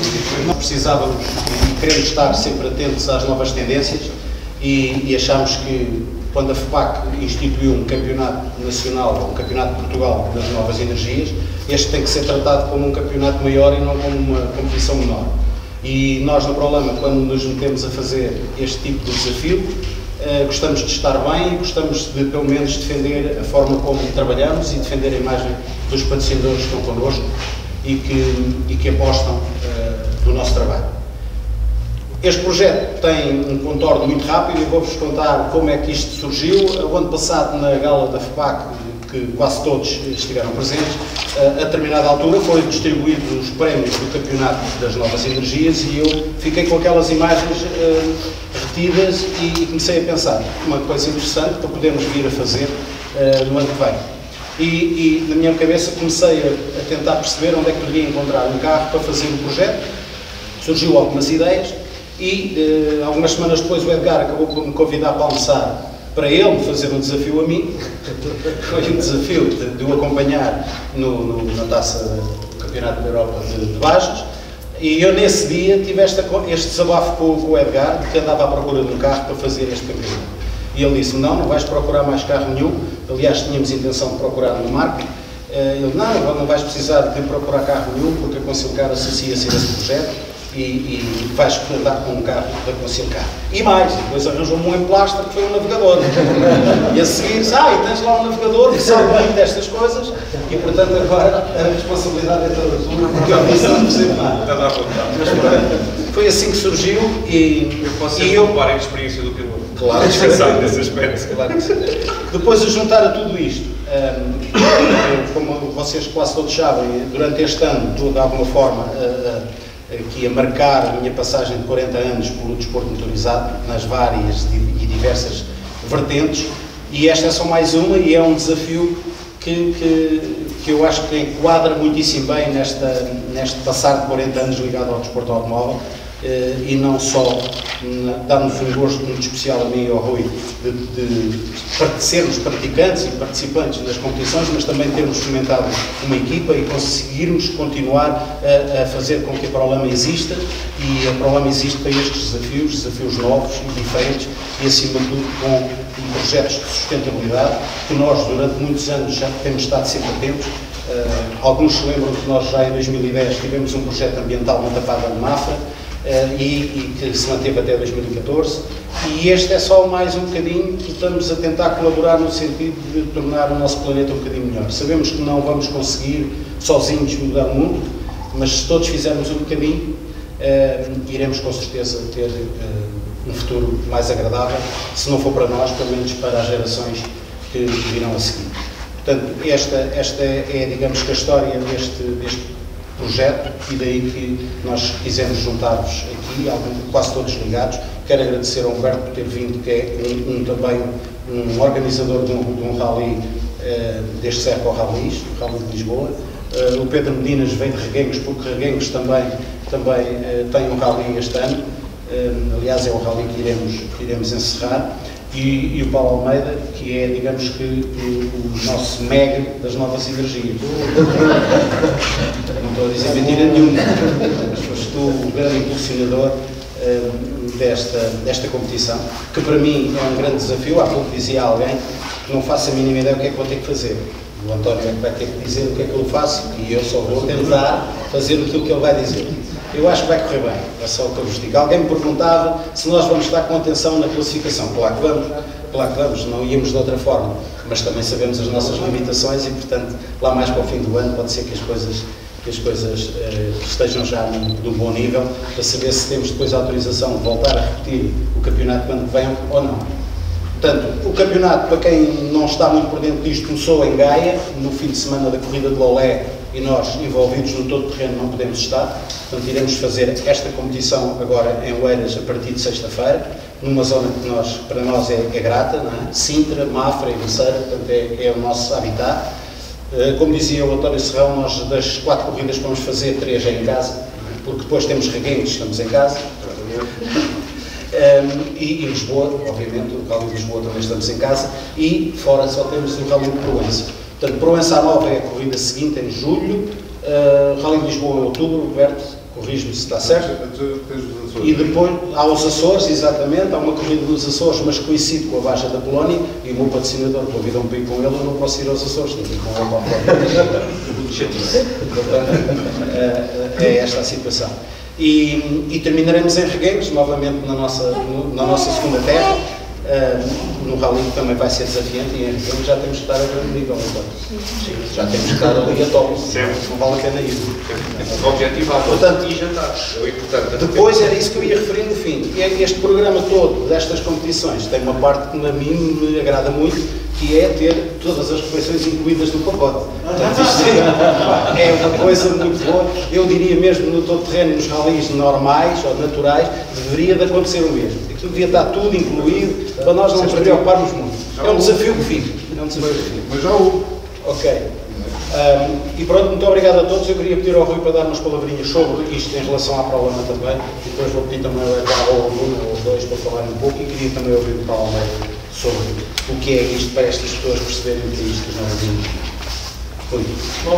constituído. Nós precisávamos e queremos estar sempre atentos às novas tendências e achamos que quando a FEPAC instituiu um campeonato nacional, ou um campeonato de Portugal das novas energias, este tem que ser tratado como um campeonato maior e não como uma competição menor. E nós, no Prolama, quando nos metemos a fazer este tipo de desafio, gostamos de estar bem e gostamos de, pelo menos, defender a forma como trabalhamos e defender a imagem dos patrocinadores que estão connosco e que apostam do nosso trabalho. Este projeto tem um contorno muito rápido e vou-vos contar como é que isto surgiu. O ano passado, na gala da FEPAC, que quase todos estiveram presentes, a determinada altura foram distribuídos os prémios do Campeonato das Novas Energias e eu fiquei com aquelas imagens retidas e comecei a pensar uma coisa interessante para podermos vir a fazer no ano que vem. E na minha cabeça comecei a tentar perceber onde é que poderia encontrar um carro para fazer o projeto. Surgiu algumas ideias e algumas semanas depois o Edgar acabou por me convidar para almoçar para ele fazer um desafio a mim. Foi um desafio de o acompanhar na taça do Campeonato da Europa de Bages. E eu nesse dia tive este desabafo com o Edgar, de que andava à procura de um carro para fazer este campeonato. E ele disse-me, não vais procurar mais carro nenhum. Aliás, tínhamos intenção de procurar uma marca. Ele, não vais precisar de procurar carro nenhum, porque a Concilcar associa-se a esse projeto e vais andar com um carro da Concilcar. E mais, depois arranjou-me um emplastro que foi um navegador. E a seguir, e tens lá um navegador que sabe muito destas coisas e, portanto, agora a responsabilidade é toda tua, porque eu disse não percebo nada. Mas foi assim que surgiu e eu ocupar a experiência do piloto. Claro, descansado nesse aspecto. Claro que sim. Depois de juntar a tudo isto, como vocês quase todos sabem, durante este ano estou de alguma forma aqui a marcar a minha passagem de 40 anos pelo desporto motorizado, nas várias e diversas vertentes, e esta é só mais uma e é um desafio que eu acho que enquadra muitíssimo bem neste passar de 40 anos ligado ao desporto automóvel, e não só dá-me um gosto muito especial a mim e ao Rui de sermos praticantes e participantes nas competições, mas também termos fomentado uma equipa e conseguirmos continuar a fazer com que a Prolama exista, e a Prolama existe para estes desafios novos e diferentes e, acima de tudo, com projetos de sustentabilidade que nós, durante muitos anos, já temos estado sempre atentos. Alguns se lembram que nós já em 2010 tivemos um projeto ambiental na Tapada de Mafra, e que se manteve até 2014, e este é só mais um bocadinho que estamos a tentar colaborar no sentido de tornar o nosso planeta um bocadinho melhor. Sabemos que não vamos conseguir sozinhos mudar o mundo, mas se todos fizermos um bocadinho, iremos com certeza ter um futuro mais agradável, se não for para nós, pelo menos para as gerações que virão a seguir. Portanto, esta é, digamos, que a história deste projeto, e daí que nós quisemos juntar-vos aqui, quase todos ligados. Quero agradecer ao Humberto por ter vindo, que é também um organizador de um rally deste Cerco ao Rallys, o Rally de Lisboa. O Pedro Medinas veio de Reguengos, porque Reguengos também tem um rally este ano. Aliás, é o rally que iremos encerrar. E o Paulo Almeida, que é, digamos que, o nosso mega das novas energias. Não estou a dizer mentira nenhuma, mas foste tu o grande impulsionador desta competição, que para mim é um grande desafio. Há pouco dizia alguém que não faço a mínima ideia do que é que vou ter que fazer. O António é que vai ter que dizer o que é que eu faço e eu só vou tentar fazer aquilo que ele vai dizer. Eu acho que vai correr bem, é só o que eu vos digo. Alguém me perguntava se nós vamos estar com atenção na classificação. Claro que vamos, não íamos de outra forma, mas também sabemos as nossas limitações e, portanto, lá mais para o fim do ano pode ser que as coisas estejam já num bom nível, para saber se temos depois a autorização de voltar a repetir o campeonato quando vem ou não. Portanto, o campeonato, para quem não está muito por dentro disto, começou em Gaia, no fim de semana da corrida de Lolé, e nós, envolvidos no todo terreno, não podemos estar. Portanto, iremos fazer esta competição agora em Oeiras a partir de sexta-feira, numa zona que para nós é grata, não é? Sintra, Mafra e Venceira, portanto é o nosso habitat. Como dizia o António Serrão, nós das 4 corridas que vamos fazer, 3 é em casa, porque depois temos Reguengos, estamos em casa. E Lisboa, obviamente, o Rally de Lisboa também estamos em casa, e fora só temos o Rally de Proença. Portanto, Proença à Nova é a corrida seguinte, em julho, Rally de Lisboa em outubro, Roberto, corrijo-me se está certo. E depois há os Açores, exatamente, há uma corrida dos Açores, mas coincide com a Baixa da Polónia, e o meu patrocinador, pela vida um pico com ele, eu não posso ir aos Açores, tenho que ir com ele para a Polónia. Portanto, é esta a situação. E terminaremos em Regueiros, novamente na nossa segunda terra, no rally que também vai ser desafiante, e em Regueiros já temos que estar a grande nível. Já temos que estar ali a top, não vale a pena ir. O objetivo é portanto, e jantar. É importante. Depois era isso que eu ia referir no fim. Este programa todo destas competições tem uma parte que a mim me agrada muito, que é ter todas as refeições incluídas no pacote. Portanto, isto é uma coisa muito boa. Eu diria mesmo no todo terreno, nos ralis normais ou naturais, deveria de acontecer o mesmo. Aquilo devia estar tudo incluído, para nós não nos preocuparmos muito. É um desafio que fica. Mas já houve. Ok. E pronto, muito obrigado a todos. Eu queria pedir ao Rui para dar umas palavrinhas sobre isto em relação à Prolama também, e depois vou pedir também ao Bruno ou aos dois para falar um pouco, e queria também ouvir o Paulo sobre o que é isto, para estas pessoas perceberem o que é isto, não é? Rui.